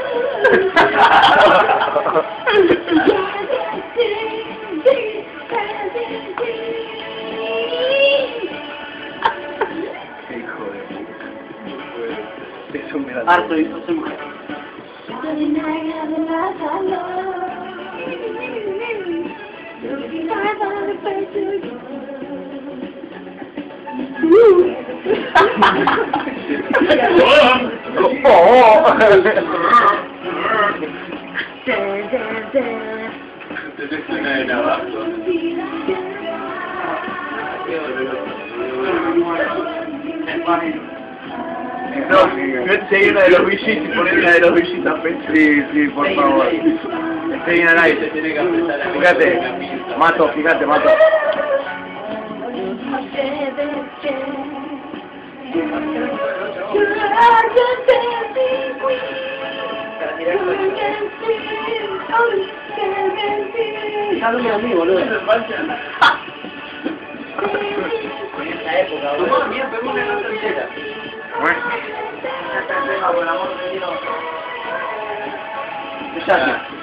Hijo de puta. Es un mirando. Harto, soy mujer. No, enseguí una de los bichis y poner una de los bichis a pecho. Sí, sí, por favor. Enseguí al aire. Fíjate, Mato, fíjate, Mato. Háblame a mí, boludo. En esa época, boludo. Tomá, mira, pegó una nota entera. Bueno. Por amor de Dios.